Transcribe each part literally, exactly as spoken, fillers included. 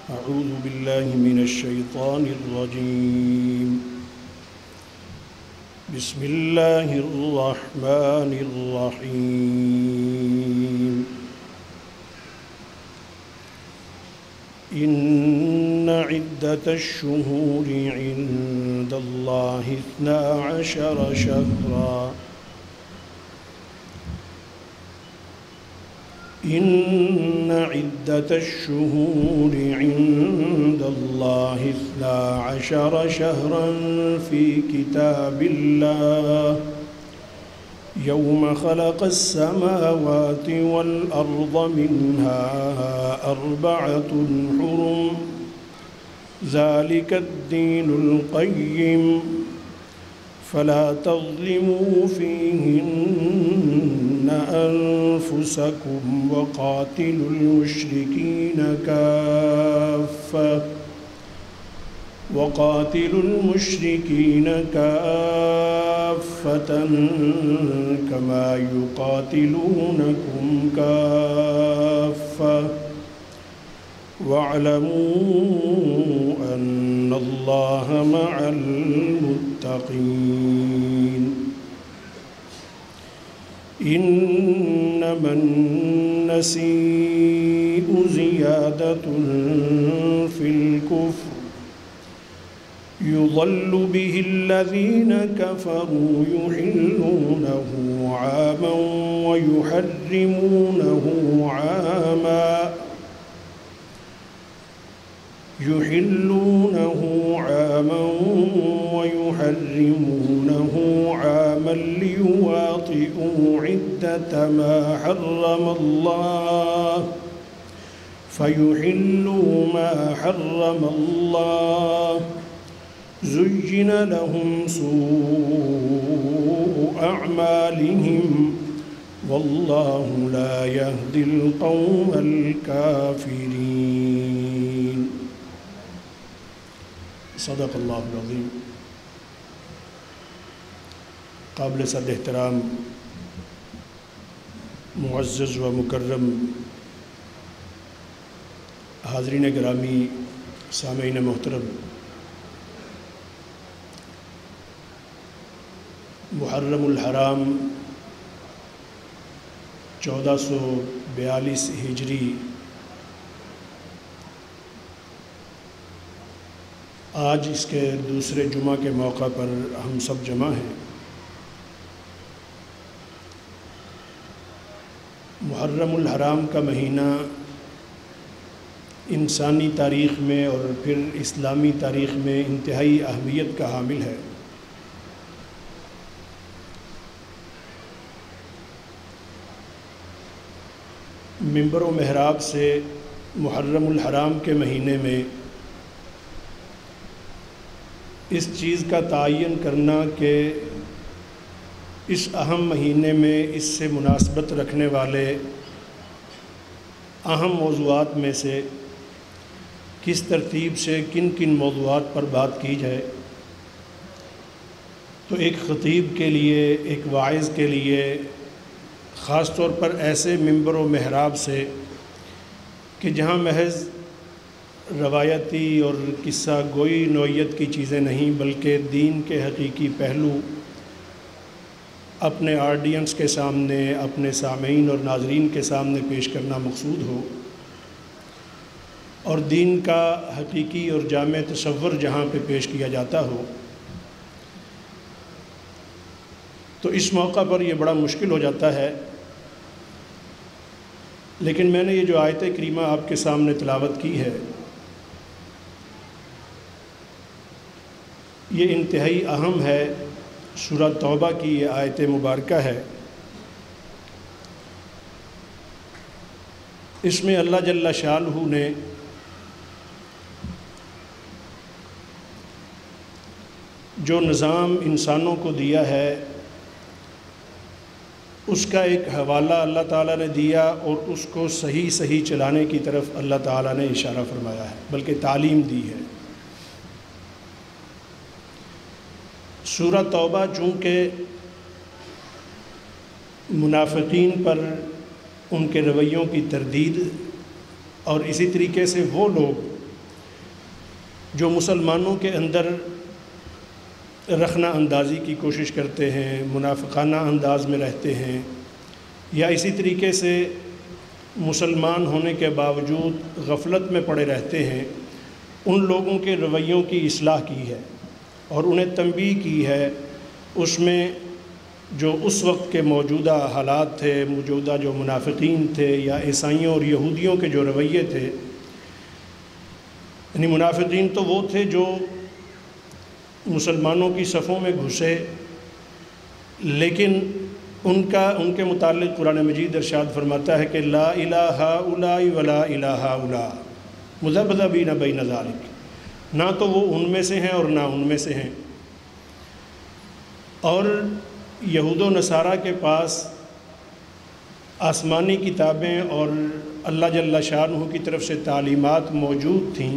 أعوذ بالله من الشيطان الرجيم. بسم الله الرحمن الرحيم. إن عدة الشهور عند الله اثنا عشر شهرا إن عدة الشهور عند الله اثنا عشر شهرا في كتاب الله يوم خلق السماوات والأرض منها أربعة حرم ذلك الدين القيم فلا تظلموا فيهن أنفسكم وقاتلوا المشركين كافة وقاتلوا المشركين كافة كما يقاتلونكم كافة واعلموا أن الله مع المتقين. إنما النسيء زيادة في الكفر يضل به الذين كفروا يحلونه عاما ويحرمونه عاما يحلونه عاما ويحرمونه عاما ليواطئوا عدة ما حرم الله فيحلوا ما حرم الله زين لهم سوء أعمالهم والله لا يهدي القوم الكافرين. صدق اللہ العظیم. قابل صد احترام معزز و مکرم حاضرین گرامی، سامعین محترم، محرم الحرام چودہ سو بیالیس ہجری آج اس کے دوسرے جمعہ کے موقع پر ہم سب جمع ہیں. محرم الحرام کا مہینہ انسانی تاریخ میں اور پھر اسلامی تاریخ میں انتہائی اہمیت کا حامل ہے. منبر و محراب سے محرم الحرام کے مہینے میں اس چیز کا تعین کرنا کہ اس اہم مہینے میں اس سے مناسبت رکھنے والے اہم موضوعات میں سے کس ترتیب سے کن کن موضوعات پر بات کی جائے، تو ایک خطیب کے لیے، ایک واعظ کے لیے، خاص طور پر ایسے منبر و محراب سے کہ جہاں محض روایتی اور قصہ گوئی نوعیت کی چیزیں نہیں بلکہ دین کے حقیقی پہلو اپنے آڈینس کے سامنے، اپنے سامعین اور ناظرین کے سامنے پیش کرنا مقصود ہو، اور دین کا حقیقی اور جامع تصور جہاں پہ پیش کیا جاتا ہو، تو اس موقع پر یہ بڑا مشکل ہو جاتا ہے. لیکن میں نے یہ جو آیت کریمہ آپ کے سامنے تلاوت کی ہے، یہ انتہائی اہم ہے. سورہ توبہ کی یہ آیت مبارکہ ہے. اس میں اللہ جل شانہ نے جو نظام انسانوں کو دیا ہے اس کا ایک حوالہ اللہ تعالیٰ نے دیا، اور اس کو صحیح صحیح چلانے کی طرف اللہ تعالیٰ نے اشارہ فرمایا ہے، بلکہ تعلیم دی ہے. سورہ توبہ چونکہ منافقین پر ان کے رویوں کی تردید اور اسی طریقے سے وہ لوگ جو مسلمانوں کے اندر رخنہ اندازی کی کوشش کرتے ہیں، منافقانہ انداز میں رہتے ہیں، یا اسی طریقے سے مسلمان ہونے کے باوجود غفلت میں پڑے رہتے ہیں، ان لوگوں کے رویوں کی اصلاح کی ہے اور انہیں تنبیہ کی ہے اس میں جو اس وقت کے موجودہ حالات تھے، موجودہ جو منافقین تھے یا عیسائیوں اور یہودیوں کے جو رویے تھے۔ یعنی منافقین تو وہ تھے جو مسلمانوں کی صفوں میں گھسے، لیکن ان کا ان کے متعلق قرآن مجید ارشاد فرماتا ہے کہ لا الہ ہؤلاء ولا الہ ہؤلاء مذبذبین بین ذلک، نہ تو وہ ان میں سے ہیں اور نہ ان میں سے ہیں۔ اور یہود و نصارہ کے پاس آسمانی کتابیں اور اللہ جل شانہ کی طرف سے تعلیمات موجود تھیں۔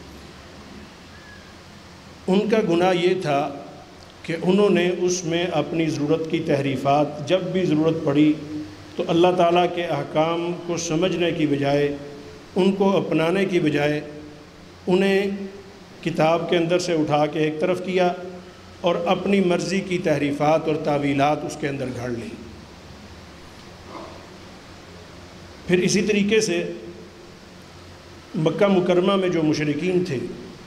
ان کا گناہ یہ تھا کہ انہوں نے اس میں اپنی ضرورت کی تحریفات، جب بھی ضرورت پڑی تو اللہ تعالیٰ کے احکام کو سمجھنے کی بجائے، ان کو اپنانے کی بجائے، انہیں کتاب کے اندر سے اٹھا کے ایک طرف کیا اور اپنی مرضی کی تحریفات اور تعویلات اس کے اندر گھڑ لی۔ پھر اسی طریقے سے مکہ مکرمہ میں جو مشرکین تھے،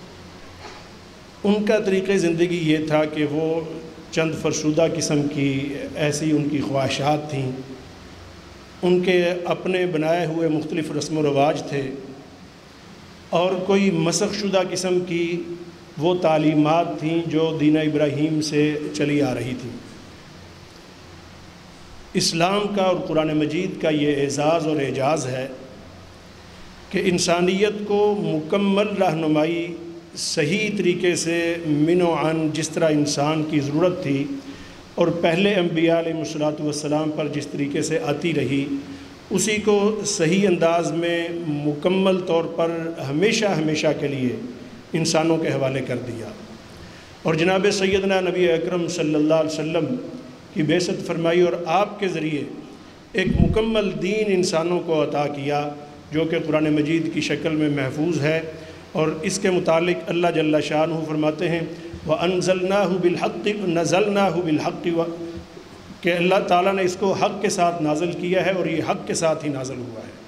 ان کا طریقہ زندگی یہ تھا کہ وہ چند فرسودہ قسم کی ایسی ان کی خواہشات تھیں، ان کے اپنے بنائے ہوئے مختلف رسم و رواج تھے، اور کوئی مسخ شدہ قسم کی وہ تعلیمات تھیں جو دین ابراہیم سے چلی آ رہی تھیں۔ اسلام کا اور قرآن مجید کا یہ اعزاز اور اعجاز ہے کہ انسانیت کو مکمل رہنمائی صحیح طریقے سے من و عن جس طرح انسان کی ضرورت تھی اور پہلے انبیاء علیہ الصلوۃ والسلام پر جس طریقے سے آتی رہی، اسی کو صحیح انداز میں مکمل طور پر ہمیشہ ہمیشہ کے لیے انسانوں کے حوالے کر دیا، اور جناب سیدنا نبی اکرم صلی اللہ علیہ وسلم کی بعثت فرمائی اور آپ کے ذریعے ایک مکمل دین انسانوں کو عطا کیا جو کہ قرآن مجید کی شکل میں محفوظ ہے۔ اور اس کے متعلق اللہ جل شانہ فرماتے ہیں وَأَنزَلْنَاهُ بِالْحَقِّ نَزَلْنَاهُ بِالْحَقِّ، کہ اللہ تعالیٰ نے اس کو حق کے ساتھ نازل کیا ہے اور یہ حق کے ساتھ ہی نازل ہوا ہے۔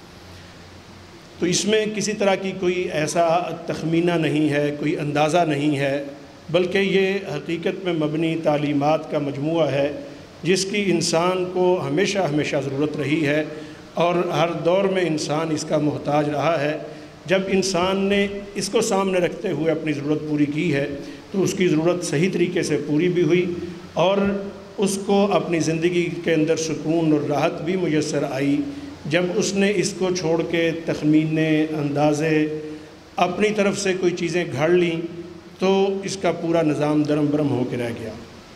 تو اس میں کسی طرح کی کوئی ایسا تخمینہ نہیں ہے، کوئی اندازہ نہیں ہے، بلکہ یہ حقیقت میں مبنی تعلیمات کا مجموعہ ہے جس کی انسان کو ہمیشہ ہمیشہ ضرورت رہی ہے اور ہر دور میں انسان اس کا محتاج رہا ہے۔ جب انسان نے اس کو سامنے رکھتے ہوئے اپنی ضرورت پوری کی ہے تو اس کی ضرورت صحیح طریقے سے پوری بھی ہوئی اور اس کو اپنی زندگی کے اندر سکون اور راحت بھی میسر آئی۔ جب اس نے اس کو چھوڑ کے تخمینے، اندازے، اپنی طرف سے کوئی چیزیں گھڑ لیں تو اس کا پورا نظام درم برم ہو کے رہ گیا۔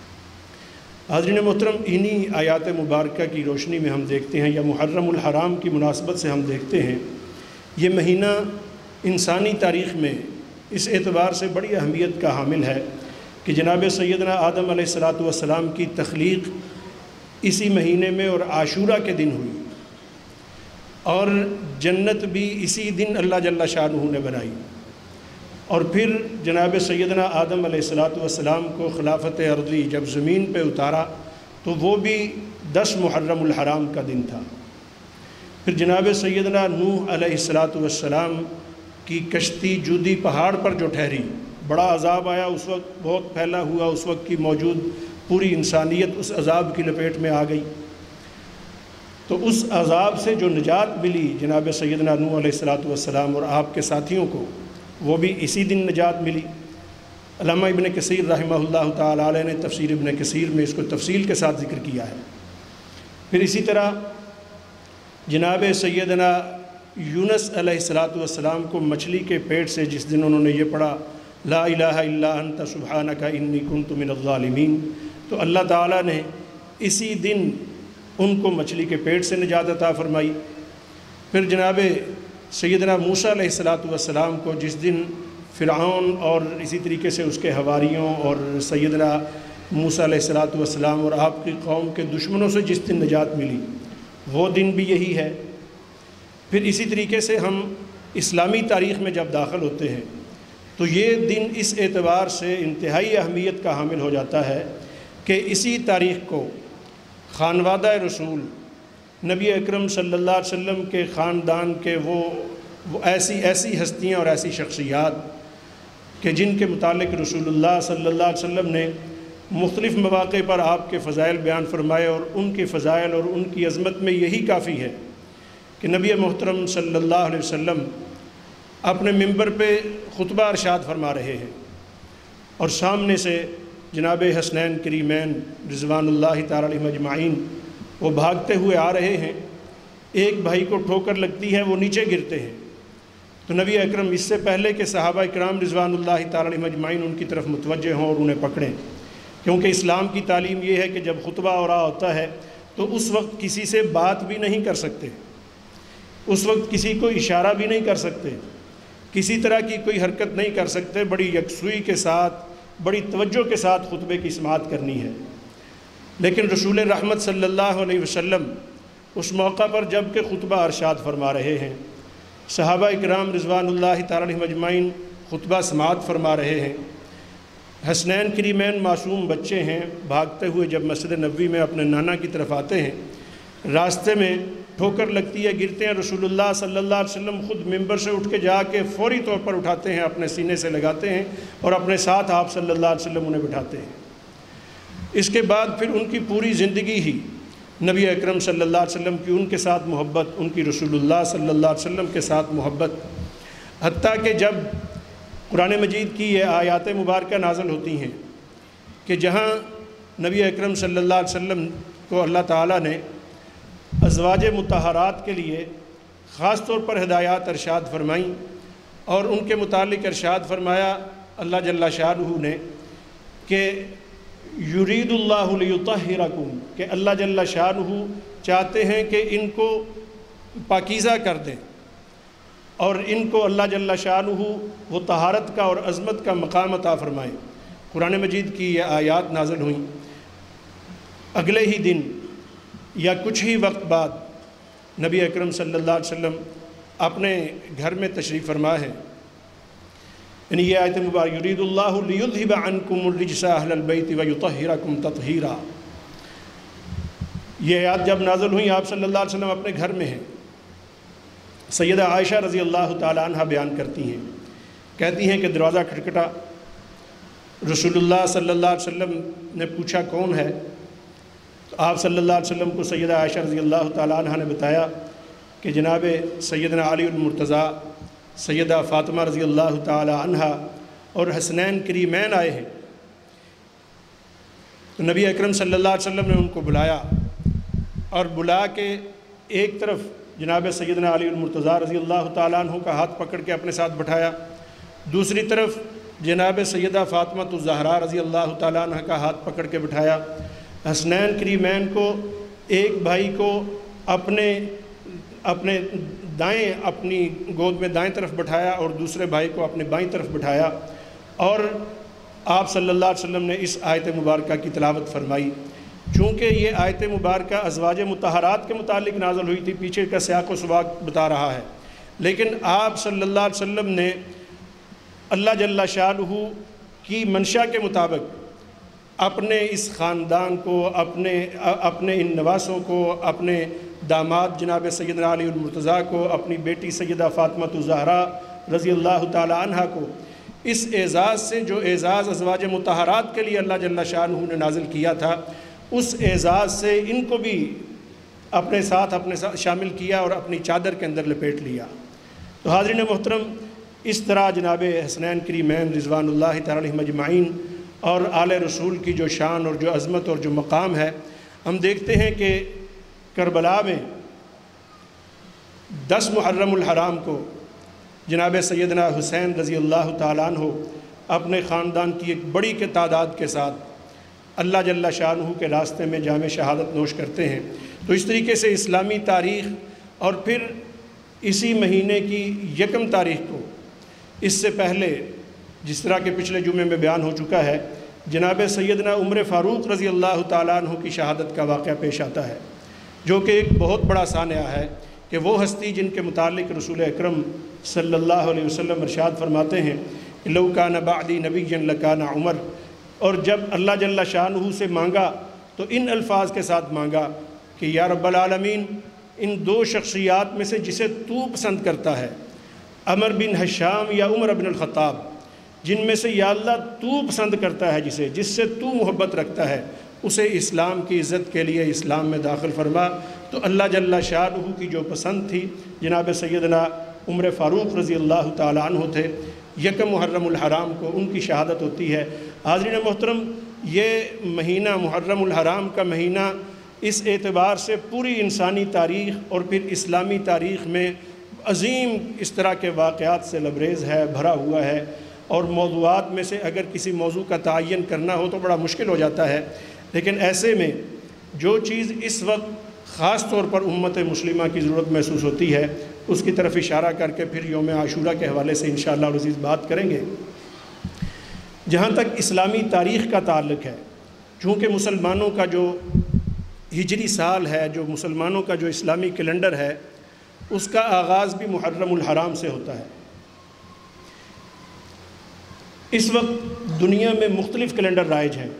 حاضرین محترم، انہی آیات مبارکہ کی روشنی میں ہم دیکھتے ہیں، یا محرم الحرام کی مناسبت سے ہم دیکھتے ہیں، یہ مہینہ انسانی تاریخ میں اس اعتبار سے بڑی اہمیت کا حامل ہے کہ جناب سیدنا آدم علیہ الصلوۃ والسلام کی تخلیق اسی مہینے میں اور عاشورہ کے دن ہوئی، اور جنت بھی اسی دن اللہ جل شانہ نے بنائی، اور پھر جناب سیدنا آدم علیہ الصلوۃ والسلام کو خلافت ارضی جب زمین پہ اتارا تو وہ بھی دس محرم الحرام کا دن تھا۔ پھر جناب سیدنا نوح علیہ الصلوۃ والسلام کی کشتی جودی پہاڑ پر جو ٹھہری، بڑا عذاب آیا، اس وقت بہت پھیلا ہوا، اس وقت کی موجود پوری انسانیت اس عذاب کی لپیٹ میں آ گئی، تو اس عذاب سے جو نجات ملی جناب سیدنا نوح علیہ الصلوۃ والسلام اور آپ کے ساتھیوں کو، وہ بھی اسی دن نجات ملی۔ علامہ ابن کثیر رحمہ اللہ تعالیٰ علیہ نے تفسیر ابن کثیر میں اس کو تفصیل کے ساتھ ذکر کیا ہے۔ پھر اسی طرح جناب سیدنا یونس علیہ الصلوۃ والسلام کو مچھلی کے پیٹ سے جس دن انہوں نے یہ پڑھا لا الہ الا انت سبحانک انی کنت من الظالمین، تو اللہ تعالیٰ نے اسی دن ان کو مچھلی کے پیٹ سے نجات عطا فرمائی۔ پھر جناب سیدنا موسیٰ علیہ الصلوۃ والسلام کو جس دن فرعون اور اسی طریقے سے اس کے حواریوں اور سیدنا موسیٰ علیہ الصلوۃ والسلام اور آپ کی قوم کے دشمنوں سے جس دن نجات ملی، وہ دن بھی یہی ہے۔ پھر اسی طریقے سے ہم اسلامی تاریخ میں جب داخل ہوتے ہیں تو یہ دن اس اعتبار سے انتہائی اہمیت کا حامل ہو جاتا ہے کہ اسی تاریخ کو خانوادہ رسول نبی اکرم صلی اللہ علیہ وسلم کے خاندان کے وہ وہ ایسی ایسی ہستیاں اور ایسی شخصیات کہ جن کے متعلق رسول اللہ صلی اللہ علیہ وسلم نے مختلف مواقع پر آپ کے فضائل بیان فرمائے، اور ان کے فضائل اور ان کی عظمت میں یہی کافی ہے کہ نبی محترم صلی اللہ علیہ وسلم اپنے منبر پہ خطبہ ارشاد فرما رہے ہیں اور سامنے سے جناب حسنین کریمین رضوان اللہ تعالی علیہم اجمعین وہ بھاگتے ہوئے آ رہے ہیں۔ ایک بھائی کو ٹھوکر لگتی ہے، وہ نیچے گرتے ہیں، تو نبی اکرم اس سے پہلے کہ صحابہ اکرام رضوان اللہ تعالی علیہم اجمعین ان کی طرف متوجہ ہوں اور انہیں پکڑیں، کیونکہ اسلام کی تعلیم یہ ہے کہ جب خطبہ ہو رہا ہوتا ہے تو اس وقت کسی سے بات بھی نہیں کر سکتے، اس وقت کسی کو اشارہ بھی نہیں کر سکتے، کسی طرح کی کوئی حرکت نہیں کر سکتے، بڑی یکسوئی کے ساتھ بڑی توجہ کے ساتھ خطبے کی سماعت کرنی ہے۔ لیکن رسول رحمت صلی اللہ علیہ وسلم اس موقع پر جب کہ خطبہ ارشاد فرما رہے ہیں، صحابہ اکرام رضوان اللہ تعالی علیہم اجمعین خطبہ سماعت فرما رہے ہیں، حسنین کریمین معصوم بچے ہیں، بھاگتے ہوئے جب مسجد نبوی میں اپنے نانا کی طرف آتے ہیں، راستے میں ٹھوکر لگتی ہے، گرتے ہیں، رسول اللہ صلی اللہ علیہ وسلم خود منبر سے اٹھ کے جا کے فوری طور پر اٹھاتے ہیں، اپنے سینے سے لگاتے ہیں اور اپنے ساتھ آپ صلی اللہ علیہ وسلم انہیں بٹھاتے ہیں۔ اس کے بعد پھر ان کی پوری زندگی ہی نبی اکرم صلی اللہ علیہ وسلم کی ان کے ساتھ محبت، ان کی رسول اللہ صلی اللہ علیہ وسلم کے ساتھ محبت، حتیٰ کہ جب قرآن مجید کی یہ آیات مبارکہ نازل ہوتی ہیں کہ جہاں نبی اکرم صلی اللہ علیہ وسلم کو اللہ تعالیٰ نے ازواج مطہرات کے لیے خاص طور پر ہدایات ارشاد فرمائیں اور ان کے متعلق ارشاد فرمایا اللہ جل شانہ نے کہ یرید اللہ لیطہرکم، کہ اللہ جل شانہ چاہتے ہیں کہ ان کو پاکیزہ کر دیں اور ان کو اللہ جل شانہ وہ طہارت کا اور عظمت کا مقام عطا فرمائیں۔ قرآن مجید کی یہ آیات نازل ہوئیں، اگلے ہی دن یا کچھ ہی وقت بعد نبی اکرم صلی اللہ علیہ وسلم اپنے گھر میں تشریف فرما ہے، یعنی یہ آیت مبارک یرید اللہ لیذھب عنکم الرجس اہل البیت ویطہرکم تطہیرا، یہ آیات جب نازل ہوئیں آپ صلی اللہ علیہ وسلم اپنے گھر میں ہیں۔ سیدہ عائشہ رضی اللہ تعالی عنہ بیان کرتی ہیں، کہتی ہیں کہ دروازہ کھٹکھٹا، رسول اللہ صلی اللہ علیہ وسلم نے پوچھا کون ہے، تو آپ صلی اللہ علیہ وسلم کو سیدہ عائشہ رضی اللہ تعالی عنہ نے بتایا کہ جناب سیدنا علی المرتضیٰ، سیدہ فاطمہ رضی اللہ تعالی عنہ اور حسنین کریمین آئے ہیں۔ تو نبی اکرم صلی اللہ علیہ وسلم نے ان کو بلایا اور بلا کے ایک طرف جناب سیدنا علی المرتضیٰ رضی اللہ تعالیٰ عنہ کا ہاتھ پکڑ کے اپنے ساتھ بٹھایا، دوسری طرف جناب سیدہ فاطمہ الزہراء رضی اللہ تعالیٰ عنہ کا ہاتھ پکڑ کے بٹھایا، حسنین کریمین کو ایک بھائی کو اپنے اپنے دائیں اپنی گود میں دائیں طرف بٹھایا اور دوسرے بھائی کو اپنے بائیں طرف بٹھایا، اور آپ صلی اللہ علیہ وسلم نے اس آیت مبارکہ کی تلاوت فرمائی۔ چونکہ یہ آیت مبارکہ ازواج مطہرات کے متعلق نازل ہوئی تھی، پیچھے کا سیاق و سباق بتا رہا ہے، لیکن آپ صلی اللہ علیہ وسلم نے اللہ جل شانہ کی منشا کے مطابق اپنے اس خاندان کو، اپنے اپنے ان نواسوں کو، اپنے داماد جناب سیدنا علی المرتضیٰ کو، اپنی بیٹی سیدہ فاطمہ الزہراء رضی اللہ تعالی عنہ کو اس اعزاز سے جو اعزاز ازواج مطہرات کے لیے اللہ جل شانہ نے نازل کیا تھا، اس اعزاز سے ان کو بھی اپنے ساتھ اپنے ساتھ شامل کیا اور اپنی چادر کے اندر لپیٹ لیا۔ تو حاضرین محترم، اس طرح جناب حسنین کریمین رضوان اللہ تعالی علیہم اجمعین اور آل رسول کی جو شان اور جو عظمت اور جو مقام ہے، ہم دیکھتے ہیں کہ کربلا میں دس محرم الحرام کو جناب سیدنا حسین رضی اللہ تعالیٰ عنہ اپنے خاندان کی ایک بڑی کے تعداد کے ساتھ اللہ جل شانہ کے راستے میں جام شہادت نوش کرتے ہیں۔ تو اس طریقے سے اسلامی تاریخ، اور پھر اسی مہینے کی یکم تاریخ کو، اس سے پہلے جس طرح کہ پچھلے جمعے میں بیان ہو چکا ہے، جناب سیدنا عمر فاروق رضی اللہ تعالیٰ عنہ کی شہادت کا واقعہ پیش آتا ہے، جو کہ ایک بہت بڑا سانحہ ہے کہ وہ ہستی جن کے متعلق رسول اکرم صلی اللہ علیہ وسلم ارشاد فرماتے ہیں لو کان بعدی نبیا لکان عمر، اور جب اللہ جل شانہ سے مانگا تو ان الفاظ کے ساتھ مانگا کہ یا رب العالمین ان دو شخصیات میں سے جسے تو پسند کرتا ہے، عمر بن ہشام یا عمر بن الخطاب، جن میں سے یا اللہ تو پسند کرتا ہے جسے، جس سے تو محبت رکھتا ہے، اسے اسلام کی عزت کے لیے اسلام میں داخل فرما۔ تو اللہ جل شانہ کی جو پسند تھی جناب سیدنا عمر فاروق رضی اللہ تعالیٰ عنہ تھے، یکم محرم الحرام کو ان کی شہادت ہوتی ہے۔ حاضرین محترم، یہ مہینہ محرم الحرام کا مہینہ اس اعتبار سے پوری انسانی تاریخ اور پھر اسلامی تاریخ میں عظیم اس طرح کے واقعات سے لبریز ہے، بھرا ہوا ہے، اور موضوعات میں سے اگر کسی موضوع کا تعین کرنا ہو تو بڑا مشکل ہو جاتا ہے، لیکن ایسے میں جو چیز اس وقت خاص طور پر امت مسلمہ کی ضرورت محسوس ہوتی ہے اس کی طرف اشارہ کر کے پھر یوم عاشورہ کے حوالے سے انشاءاللہ العزیز بات کریں گے۔ جہاں تک اسلامی تاریخ کا تعلق ہے، چونکہ مسلمانوں کا جو ہجری سال ہے، جو مسلمانوں کا جو اسلامی کیلنڈر ہے، اس کا آغاز بھی محرم الحرام سے ہوتا ہے۔ اس وقت دنیا میں مختلف کیلنڈر رائج ہیں،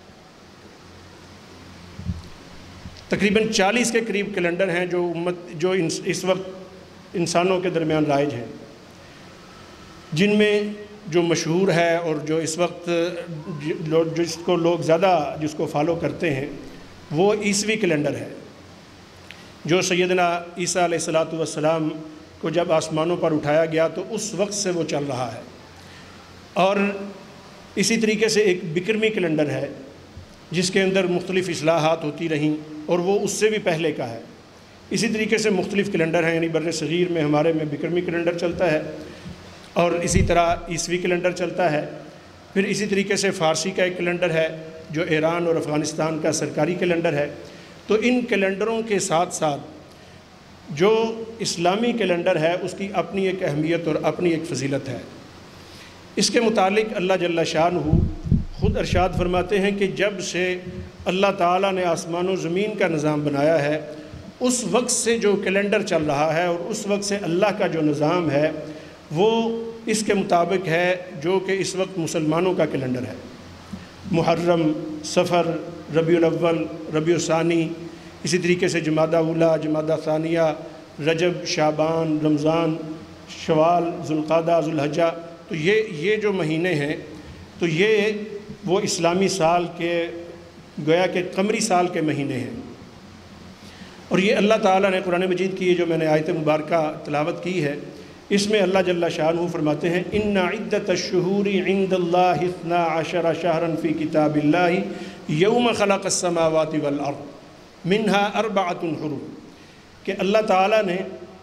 تقریباً چالیس کے قریب کیلنڈر ہیں جو امت جو اس وقت انسانوں کے درمیان رائج ہیں، جن میں جو مشہور ہے اور جو اس وقت جس کو لوگ زیادہ جس کو فالو کرتے ہیں وہ عیسوی کیلنڈر ہے، جو سیدنا عیسیٰ علیہ الصلاۃ والسلام کو جب آسمانوں پر اٹھایا گیا تو اس وقت سے وہ چل رہا ہے۔ اور اسی طریقے سے ایک بکرمی کیلنڈر ہے جس کے اندر مختلف اصلاحات ہوتی رہیں اور وہ اس سے بھی پہلے کا ہے۔ اسی طریقے سے مختلف کیلنڈر ہیں، یعنی بر صغیر میں ہمارے میں بکرمی کیلنڈر چلتا ہے اور اسی طرح عیسوی کیلنڈر چلتا ہے۔ پھر اسی طریقے سے فارسی کا ایک کیلنڈر ہے جو ایران اور افغانستان کا سرکاری کیلنڈر ہے۔ تو ان کیلنڈروں کے ساتھ ساتھ جو اسلامی کیلنڈر ہے اس کی اپنی ایک اہمیت اور اپنی ایک فضیلت ہے۔ اس کے متعلق اللہ جل شانہ خود ارشاد فرماتے ہیں کہ جب سے اللہ تعالیٰ نے آسمان و زمین کا نظام بنایا ہے اس وقت سے جو کیلنڈر چل رہا ہے اور اس وقت سے اللہ کا جو نظام ہے وہ اس کے مطابق ہے جو کہ اس وقت مسلمانوں کا کیلنڈر ہے۔ محرم، صفر، ربیع الاول، ربیع الثانی، اسی طریقے سے جمادی اولیٰ، جمادی ثانیہ، رجب، شعبان، رمضان، شوال، ذوالقعدہ، ذوالحجہ، تو یہ یہ جو مہینے ہیں تو یہ وہ اسلامی سال کے گویا کہ قمری سال کے مہینے ہیں۔ اور یہ اللہ تعالیٰ نے قرآن مجید کی یہ جو میں نے آیت مبارکہ تلاوت کی ہے اس میں اللہ جل شانہ فرماتے ہیں ان عدت الشہور عند اللہ اثنا عشر شہرا فی کتاب اللہ یوم خلق السماوات والارض منہا اربعۃ حرم، کہ اللہ تعالیٰ نے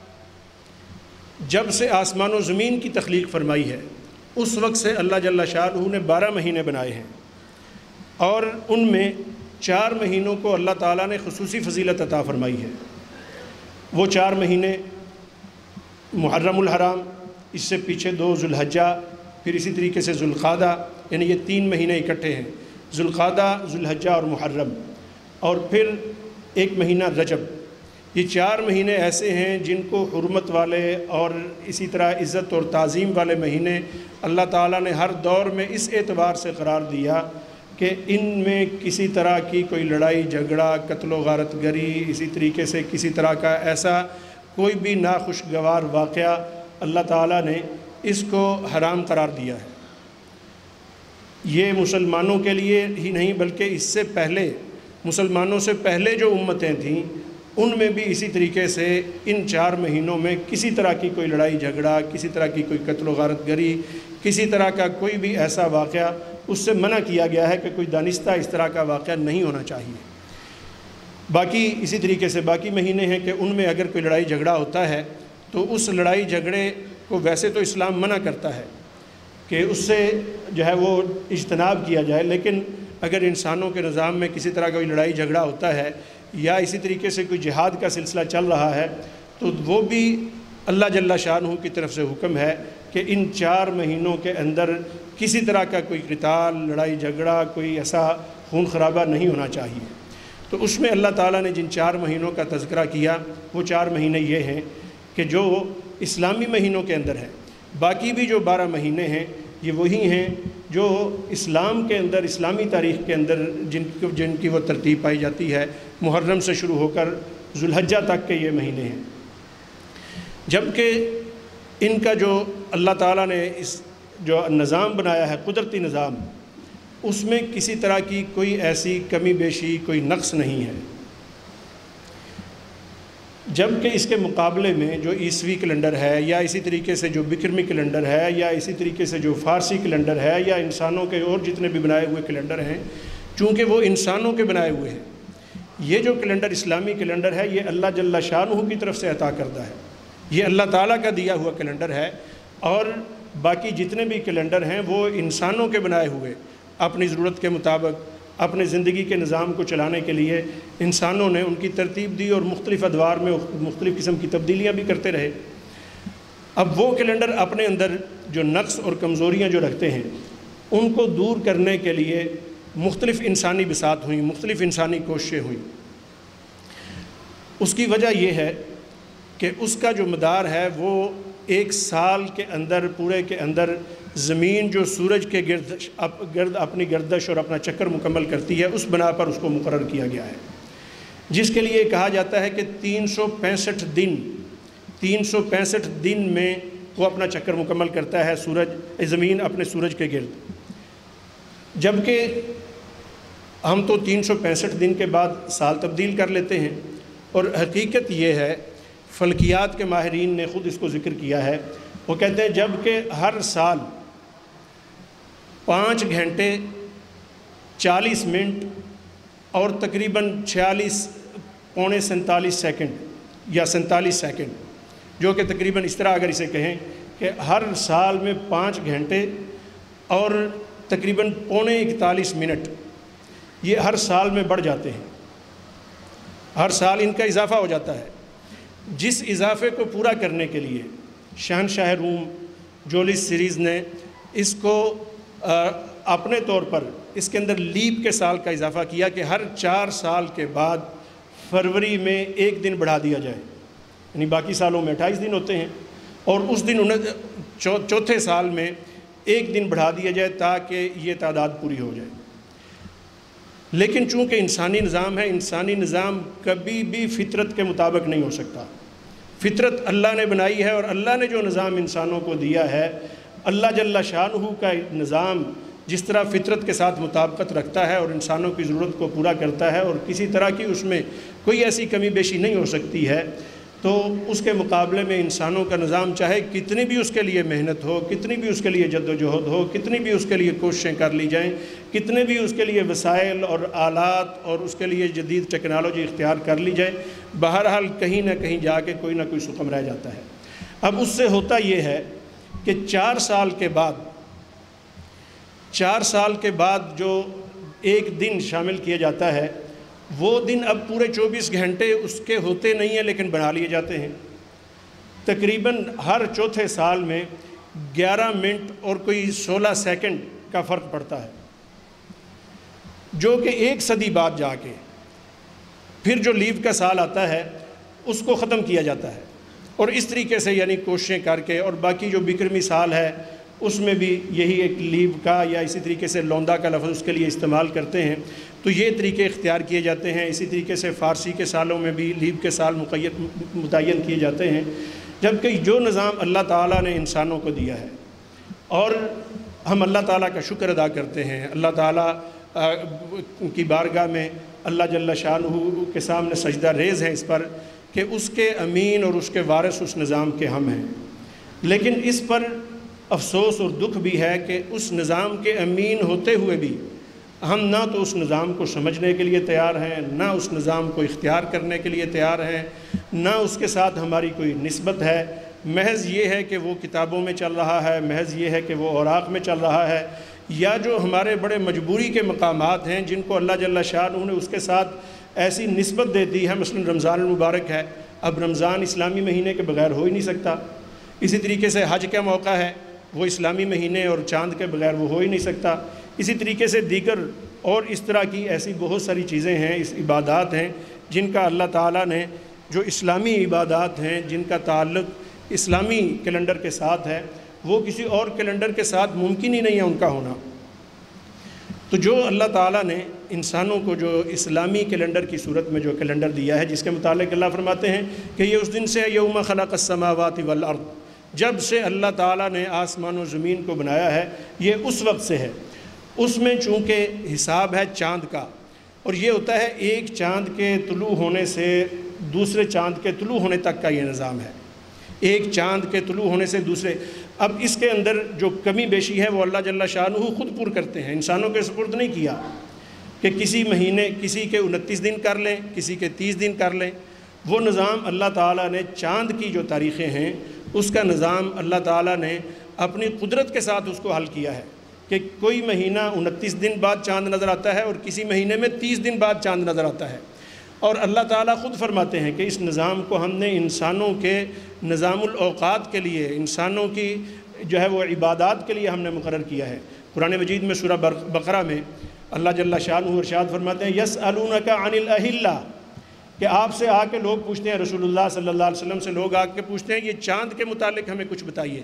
جب سے آسمان و زمین کی تخلیق فرمائی ہے اس وقت سے اللہ جل شانہ نے بارہ مہینے بنائے ہیں، اور ان میں چار مہینوں کو اللہ تعالیٰ نے خصوصی فضیلت عطا فرمائی ہے۔ وہ چار مہینے محرم الحرام، اس سے پیچھے دو ذوالحجہ، پھر اسی طریقے سے ذوالقعدہ، یعنی یہ تین مہینے اکٹھے ہیں، ذوالقعدہ، ذوالحجہ اور محرم، اور پھر ایک مہینہ رجب۔ یہ چار مہینے ایسے ہیں جن کو حرمت والے اور اسی طرح عزت اور تعظیم والے مہینے اللہ تعالیٰ نے ہر دور میں اس اعتبار سے قرار دیا کہ ان میں کسی طرح کی کوئی لڑائی جھگڑا، قتل و غارت گری، اسی طریقے سے کسی طرح کا ایسا کوئی بھی ناخوشگوار واقعہ اللہ تعالیٰ نے اس کو حرام قرار دیا ہے۔ یہ مسلمانوں کے لیے ہی نہیں بلکہ اس سے پہلے مسلمانوں سے پہلے جو امتیں تھیں ان میں بھی اسی طریقے سے ان چار مہینوں میں کسی طرح کی کوئی لڑائی جھگڑا، کسی طرح کی کوئی قتل و غارت گری، کسی طرح کا کوئی بھی ایسا واقعہ اس سے منع کیا گیا ہے کہ کوئی دانستہ اس طرح کا واقعہ نہیں ہونا چاہیے۔ باقی اسی طریقے سے باقی مہینے ہیں کہ ان میں اگر کوئی لڑائی جھگڑا ہوتا ہے تو اس لڑائی جھگڑے کو ویسے تو اسلام منع کرتا ہے کہ اس سے جو ہے وہ اجتناب کیا جائے، لیکن اگر انسانوں کے نظام میں کسی طرح کا کوئی لڑائی جھگڑا ہوتا ہے یا اسی طریقے سے کوئی جہاد کا سلسلہ چل رہا ہے تو وہ بھی اللہ جل شانہ کی طرف سے حکم ہے کہ ان چار مہینوں کے اندر کسی طرح کا کوئی قتال، لڑائی جھگڑا، کوئی ایسا خون خرابہ نہیں ہونا چاہیے۔ تو اس میں اللہ تعالیٰ نے جن چار مہینوں کا تذکرہ کیا وہ چار مہینے یہ ہیں کہ جو اسلامی مہینوں کے اندر ہیں، باقی بھی جو بارہ مہینے ہیں یہ وہی ہیں جو اسلام کے اندر، اسلامی تاریخ کے اندر جن جن کی وہ ترتیب پائی جاتی ہے۔ محرم سے شروع ہو کر ذوالحجہ تک کے یہ مہینے ہیں، جبکہ ان کا جو اللہ تعالیٰ نے اس جو نظام بنایا ہے، قدرتی نظام، اس میں کسی طرح کی کوئی ایسی کمی بیشی، کوئی نقص نہیں ہے۔ جبکہ اس کے مقابلے میں جو عیسوی کیلنڈر ہے، یا اسی طریقے سے جو بکرمی کیلنڈر ہے، یا اسی طریقے سے جو فارسی کیلنڈر ہے، یا انسانوں کے اور جتنے بھی بنائے ہوئے کیلنڈر ہیں، چونکہ وہ انسانوں کے بنائے ہوئے ہیں، یہ جو کیلنڈر اسلامی کیلنڈر ہے یہ اللہ جل شانہ کی طرف سے عطا کردہ ہے، یہ اللہ تعالیٰ کا دیا ہوا کیلنڈر ہے، اور باقی جتنے بھی کیلنڈر ہیں وہ انسانوں کے بنائے ہوئے، اپنی ضرورت کے مطابق اپنے زندگی کے نظام کو چلانے کے لیے انسانوں نے ان کی ترتیب دی، اور مختلف ادوار میں مختلف قسم کی تبدیلیاں بھی کرتے رہے۔ اب وہ کیلنڈر اپنے اندر جو نقص اور کمزوریاں جو رکھتے ہیں ان کو دور کرنے کے لیے مختلف انسانی بساط ہوئیں، مختلف انسانی کوششیں ہوئیں۔ اس کی وجہ یہ ہے کہ اس کا جو مدار ہے وہ ایک سال کے اندر، پورے کے اندر زمین جو سورج کے گرد گرد اپنی گردش اور اپنا چکر مکمل کرتی ہے، اس بنا پر اس کو مقرر کیا گیا ہے، جس کے لیے کہا جاتا ہے کہ تین سو پینسٹھ دن تین سو پینسٹھ دن میں وہ اپنا چکر مکمل کرتا ہے، سورج زمین اپنے سورج کے گرد۔ جبکہ ہم تو تین سو پینسٹھ دن کے بعد سال تبدیل کر لیتے ہیں، اور حقیقت یہ ہے، فلکیات کے ماہرین نے خود اس کو ذکر کیا ہے، وہ کہتے ہیں جب کہ ہر سال پانچ گھنٹے چالیس منٹ اور تقریباً چھیالیس پونے سینتالیس سیکنڈ یا سینتالیس سیکنڈ، جو کہ تقریباً اس طرح اگر اسے کہیں کہ ہر سال میں پانچ گھنٹے اور تقریباً پونے اکتالیس منٹ یہ ہر سال میں بڑھ جاتے ہیں، ہر سال ان کا اضافہ ہو جاتا ہے۔ جس اضافے کو پورا کرنے کے لیے شہنشاہ روم جولس سیریز نے اس کو اپنے طور پر اس کے اندر لیپ کے سال کا اضافہ کیا کہ ہر چار سال کے بعد فروری میں ایک دن بڑھا دیا جائے، یعنی باقی سالوں میں اٹھائیس دن ہوتے ہیں، اور اس دن انہیں چوتھے سال میں ایک دن بڑھا دیا جائے تاکہ یہ تعداد پوری ہو جائے۔ لیکن چونکہ انسانی نظام ہے، انسانی نظام کبھی بھی فطرت کے مطابق نہیں ہو سکتا۔ فطرت اللہ نے بنائی ہے، اور اللہ نے جو نظام انسانوں کو دیا ہے، اللہ جل شانہ کا نظام جس طرح فطرت کے ساتھ مطابقت رکھتا ہے اور انسانوں کی ضرورت کو پورا کرتا ہے، اور کسی طرح کی اس میں کوئی ایسی کمی بیشی نہیں ہو سکتی ہے، تو اس کے مقابلے میں انسانوں کا نظام چاہے کتنی بھی اس کے لیے محنت ہو، کتنی بھی اس کے لیے جد و جہد ہو، کتنی بھی اس کے لیے کوششیں کر لی جائیں، کتنے بھی اس کے لیے وسائل اور آلات اور اس کے لیے جدید ٹیکنالوجی اختیار کر لی جائے، بہرحال کہیں نہ کہیں جا کے کوئی نہ کوئی سقم رہ جاتا ہے۔ اب اس سے ہوتا یہ ہے کہ چار سال کے بعد چار سال کے بعد جو ایک دن شامل کیا جاتا ہے، وہ دن اب پورے چوبیس گھنٹے اس کے ہوتے نہیں ہیں، لیکن بنا لیے جاتے ہیں۔ تقریباً ہر چوتھے سال میں گیارہ منٹ اور کوئی سولہ سیکنڈ کا فرق پڑتا ہے، جو کہ ایک صدی بعد جا کے پھر جو لیو کا سال آتا ہے اس کو ختم کیا جاتا ہے، اور اس طریقے سے یعنی کوششیں کر کے، اور باقی جو بکرمی سال ہے اس میں بھی یہی ایک لیو کا یا اسی طریقے سے لوندا کا لفظ اس کے لیے استعمال کرتے ہیں، تو یہ طریقے اختیار کیے جاتے ہیں۔ اسی طریقے سے فارسی کے سالوں میں بھی لیو کے سال مقید متعین کیے جاتے ہیں، جبکہ جو نظام اللہ تعالیٰ نے انسانوں کو دیا ہے، اور ہم اللہ تعالیٰ کا شکر ادا کرتے ہیں، اللہ تعالیٰ کی بارگاہ میں اللہ جل شانہ کے سامنے سجدہ ریز ہیں اس پر کہ اس کے امین اور اس کے وارث اس نظام کے ہم ہیں، لیکن اس پر افسوس اور دکھ بھی ہے کہ اس نظام کے امین ہوتے ہوئے بھی ہم نہ تو اس نظام کو سمجھنے کے لیے تیار ہیں، نہ اس نظام کو اختیار کرنے کے لیے تیار ہیں، نہ اس کے ساتھ ہماری کوئی نسبت ہے۔ محض یہ ہے کہ وہ کتابوں میں چل رہا ہے، محض یہ ہے کہ وہ اوراق میں چل رہا ہے، یا جو ہمارے بڑے مجبوری کے مقامات ہیں جن کو اللہ جل شانہ نے اس کے ساتھ ایسی نسبت دے دی ہے، مثلا رمضان المبارک ہے، اب رمضان اسلامی مہینے کے بغیر ہو ہی نہیں سکتا۔ اسی طریقے سے حج کا موقع ہے، وہ اسلامی مہینے اور چاند کے بغیر وہ ہو ہی نہیں سکتا۔ اسی طریقے سے دیگر اور اس طرح کی ایسی بہت ساری چیزیں ہیں، اس عبادات ہیں جن کا اللہ تعالیٰ نے، جو اسلامی عبادات ہیں جن کا تعلق اسلامی کیلنڈر کے ساتھ ہے، وہ کسی اور کیلنڈر کے ساتھ ممکن ہی نہیں ہے ان کا ہونا۔ تو جو اللہ تعالیٰ نے انسانوں کو جو اسلامی کیلنڈر کی صورت میں جو کیلنڈر دیا ہے، جس کے متعلق اللہ فرماتے ہیں کہ یہ اس دن سے ہے یوم خلق السماوات والارض، جب سے اللہ تعالیٰ نے آسمان و زمین کو بنایا ہے یہ اس وقت سے ہے۔ اس میں چونکہ حساب ہے چاند کا، اور یہ ہوتا ہے ایک چاند کے طلوع ہونے سے دوسرے چاند کے طلوع ہونے تک کا یہ نظام ہے، ایک چاند کے طلوع ہونے سے دوسرے۔ اب اس کے اندر جو کمی بیشی ہے وہ اللہ جل شانہ خود پر کرتے ہیں، انسانوں کے سپرد نہیں کیا کہ کسی مہینے کسی کے انتیس دن کر لیں، کسی کے تیس دن کر لیں۔ وہ نظام اللہ تعالیٰ نے چاند کی جو تاریخیں ہیں اس کا نظام اللہ تعالیٰ نے اپنی قدرت کے ساتھ اس کو حل کیا ہے کہ کوئی مہینہ انتیس دن بعد چاند نظر آتا ہے اور کسی مہینے میں تیس دن بعد چاند نظر آتا ہے۔ اور اللہ تعالیٰ خود فرماتے ہیں کہ اس نظام کو ہم نے انسانوں کے نظام الاوقات کے لیے، انسانوں کی جو ہے وہ عبادات کے لیے ہم نے مقرر کیا ہے۔ قرآن مجید میں سورہ بقرہ میں اللہ جل شانہ ارشاد فرماتے ہیں یسألونک عن الاہلہ، کہ آپ سے آ کے لوگ پوچھتے ہیں، رسول اللہ صلی اللہ علیہ وسلم سے لوگ آ کے پوچھتے ہیں یہ چاند کے متعلق ہمیں کچھ بتائیے۔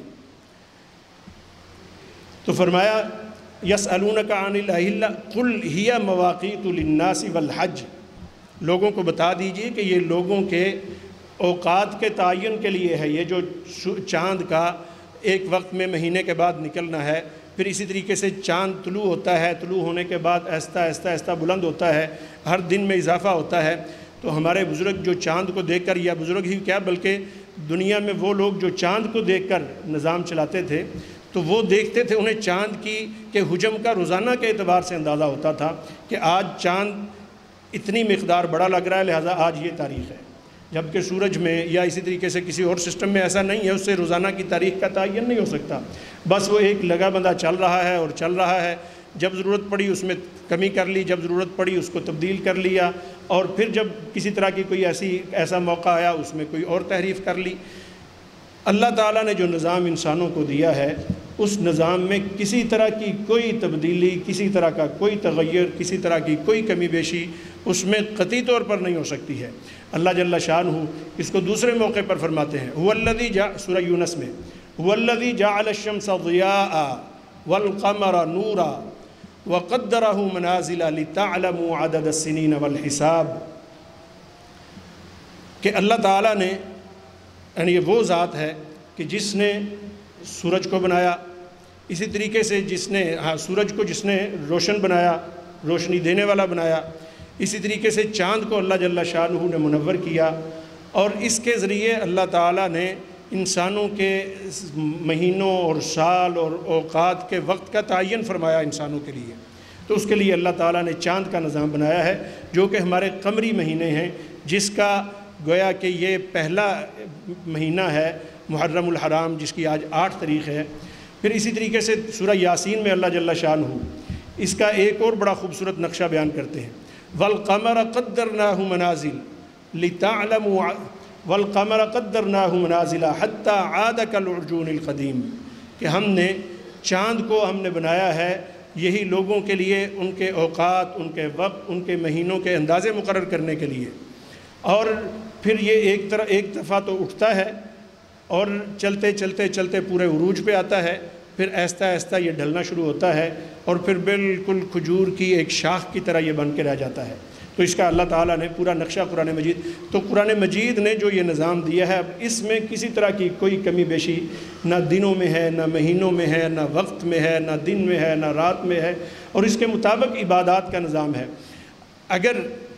تو فرمایا یسألونک عن الاہلہ قل ہی مواقیت للناس والحج، لوگوں کو بتا دیجئے کہ یہ لوگوں کے اوقات کے تعین کے لیے ہے، یہ جو چاند کا ایک وقت میں مہینے کے بعد نکلنا ہے، پھر اسی طریقے سے چاند طلوع ہوتا ہے، طلوع ہونے کے بعد آہستہ آہستہ آہستہ بلند ہوتا ہے، ہر دن میں اضافہ ہوتا ہے۔ تو ہمارے بزرگ جو چاند کو دیکھ کر، یا بزرگ ہی کیا بلکہ دنیا میں وہ لوگ جو چاند کو دیکھ کر نظام چلاتے تھے، تو وہ دیکھتے تھے، انہیں چاند کی کہ حجم کا روزانہ کے اعتبار سے اندازہ ہوتا تھا کہ آج چاند اتنی مقدار بڑا لگ رہا ہے لہٰذا آج یہ تاریخ ہے، جبکہ سورج میں یا اسی طریقے سے کسی اور سسٹم میں ایسا نہیں ہے، اس سے روزانہ کی تاریخ کا تعین نہیں ہو سکتا، بس وہ ایک لگا بندہ چل رہا ہے اور چل رہا ہے، جب ضرورت پڑی اس میں کمی کر لی، جب ضرورت پڑی اس کو تبدیل کر لیا، اور پھر جب کسی طرح کی کوئی ایسی ایسا موقع آیا اس میں کوئی اور تحریف کر لی۔ اللہ تعالیٰ نے جو نظام انسانوں کو دیا ہے اس نظام میں کسی طرح کی کوئی تبدیلی، کسی طرح کا کوئی تغیر، کسی طرح کی کوئی کمی بیشی اس میں قطعی طور پر نہیں ہو سکتی ہے۔ اللہ جل شانہ اس کو دوسرے موقع پر فرماتے ہیں هو الذی جاء سورہ یونس میں هو الذی جعل الشمس ضیاء والقمر نورا وقدرہ منازل لتعلموا عدد السنین والحساب، کہ اللہ تعالیٰ نے، یعنی یہ وہ ذات ہے کہ جس نے سورج کو بنایا، اسی طریقے سے جس نے ہاں سورج کو جس نے روشن بنایا، روشنی دینے والا بنایا، اسی طریقے سے چاند کو اللہ جل شانہ نے منور کیا، اور اس کے ذریعے اللہ تعالیٰ نے انسانوں کے مہینوں اور سال اور اوقات کے وقت کا تعین فرمایا انسانوں کے لیے۔ تو اس کے لیے اللہ تعالیٰ نے چاند کا نظام بنایا ہے جو کہ ہمارے قمری مہینے ہیں، جس کا گویا کہ یہ پہلا مہینہ ہے محرم الحرام، جس کی آج آٹھ تاریخ ہے۔ پھر اسی طریقے سے سورہ یاسین میں اللہ جل شانہ اس کا ایک اور بڑا خوبصورت نقشہ بیان کرتے ہیں وَالْقَمَرَ قَدَّرْنَاهُ مَنَازِلَ لِتَعْلَمُوا وَالْقَمَرَ قَدَّرْنَاهُ مَنَازِلَ حَتَّى عَادَ كَالْعُرْجُونِ الْقَدِيمِ، کہ ہم نے چاند کو ہم نے بنایا ہے یہی لوگوں کے لیے ان کے اوقات، ان کے وقت، ان کے مہینوں کے اندازے مقرر کرنے کے لیے، اور پھر یہ ایک طرح ایک دفعہ تو اٹھتا ہے اور چلتے چلتے چلتے پورے عروج پہ آتا ہے، پھر آہستہ آہستہ یہ ڈھلنا شروع ہوتا ہے، اور پھر بالکل کھجور کی ایک شاخ کی طرح یہ بن کے رہ جاتا ہے۔ تو اس کا اللہ تعالیٰ نے پورا نقشہ قرآن مجید تو قرآن مجید نے جو یہ نظام دیا ہے، اب اس میں کسی طرح کی کوئی کمی بیشی نہ دنوں میں ہے، نہ مہینوں میں ہے، نہ وقت میں ہے، نہ دن میں ہے، نہ رات میں ہے، اور اس کے مطابق عبادات کا نظام ہے۔ اگر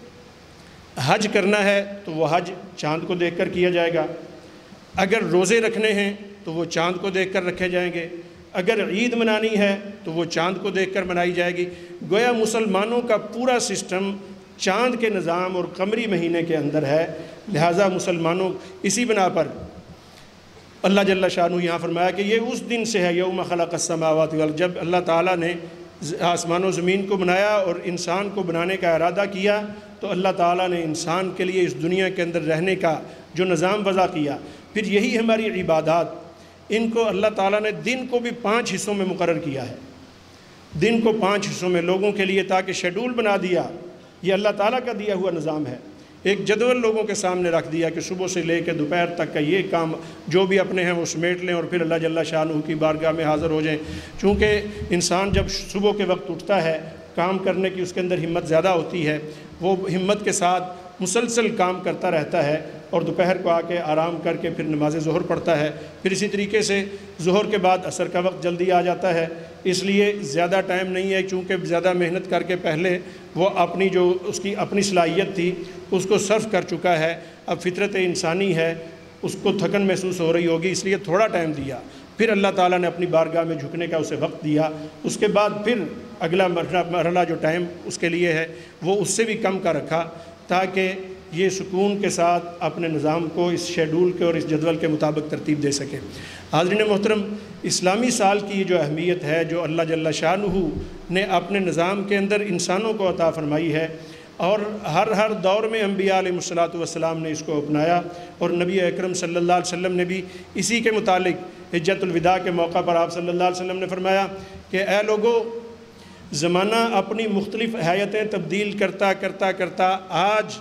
حج کرنا ہے تو وہ حج چاند کو دیکھ کر کیا جائے گا، اگر روزے رکھنے ہیں تو وہ چاند کو دیکھ کر رکھے جائیں گے، اگر عید منانی ہے تو وہ چاند کو دیکھ کر منائی جائے گی۔ گویا مسلمانوں کا پورا سسٹم چاند کے نظام اور قمری مہینے کے اندر ہے، لہٰذا مسلمانوں اسی بنا پر اللہ جل شانہ یہاں فرمایا کہ یہ اس دن سے ہے یوم خلق السماوات والارض، جب اللہ تعالیٰ نے آسمان و زمین کو بنایا اور انسان کو بنانے کا ارادہ کیا، تو اللہ تعالیٰ نے انسان کے لیے اس دنیا کے اندر رہنے کا جو نظام وضع کیا۔ پھر یہی ہماری عبادات، ان کو اللہ تعالیٰ نے دن کو بھی پانچ حصوں میں مقرر کیا ہے، دن کو پانچ حصوں میں لوگوں کے لیے تاکہ شیڈول بنا دیا، یہ اللہ تعالیٰ کا دیا ہوا نظام ہے ایک جدول لوگوں کے سامنے رکھ دیا کہ صبح سے لے کے دوپہر تک کا یہ کام جو بھی اپنے ہیں وہ سمیٹ لیں اور پھر اللہ جل شانہ کی بارگاہ میں حاضر ہو جائیں۔ چونکہ انسان جب صبح کے وقت اٹھتا ہے کام کرنے کی اس کے اندر ہمت زیادہ ہوتی ہے، وہ ہمت کے ساتھ مسلسل کام کرتا رہتا ہے اور دوپہر کو آ کے آرام کر کے پھر نماز ظہر پڑھتا ہے، پھر اسی طریقے سے ظہر کے بعد عصر کا وقت جلدی آ جاتا ہے، اس لیے زیادہ ٹائم نہیں ہے، چونکہ زیادہ محنت کر کے پہلے وہ اپنی جو اس کی اپنی صلاحیت تھی اس کو صرف کر چکا ہے، اب فطرت انسانی ہے، اس کو تھکن محسوس ہو رہی ہوگی، اس لیے تھوڑا ٹائم دیا، پھر اللہ تعالیٰ نے اپنی بارگاہ میں جھکنے کا اسے وقت دیا، اس کے بعد پھر اگلا مرحلہ جو ٹائم اس کے لیے ہے وہ اس سے بھی کم کا رکھا تاکہ یہ سکون کے ساتھ اپنے نظام کو اس شیڈول کے اور اس جدول کے مطابق ترتیب دے سکے۔ حاضرین محترم، اسلامی سال کی یہ جو اہمیت ہے جو اللہ جل شانہ نے اپنے نظام کے اندر انسانوں کو عطا فرمائی ہے، اور ہر ہر دور میں انبیاء علیہ الصلوۃ والسلام نے اس کو اپنایا، اور نبی اکرم صلی اللہ علیہ وسلم نے بھی اسی کے متعلق حجۃ الوداع کے موقع پر آپ صلی اللہ علیہ وسلم نے فرمایا کہ اے لوگو، زمانہ اپنی مختلف حیاتیں تبدیل کرتا کرتا کرتا آج